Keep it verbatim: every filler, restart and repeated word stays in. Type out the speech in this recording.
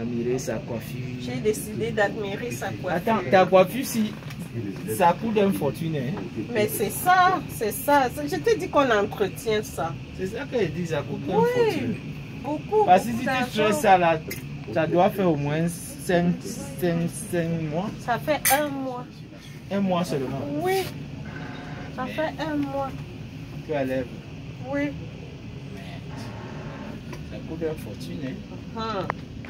Admirer sa coiffure. J'ai décidé d'admirer sa coiffure. Attends, ta coiffure, si ça coûte une fortune. Hein? Mais c'est ça, c'est ça. Je te dis qu'on entretient ça. C'est ça qu'elle dit, ça coûte une Oui, fortune. beaucoup. Parce que si beaucoup tu d'argent. fais ça là, ça doit faire au moins cinq mois. Ça fait un mois. Un mois seulement. Oui, ça fait un mois. Tu as lèvres. Oui. Ça coûte une fortune. Hein? Hum.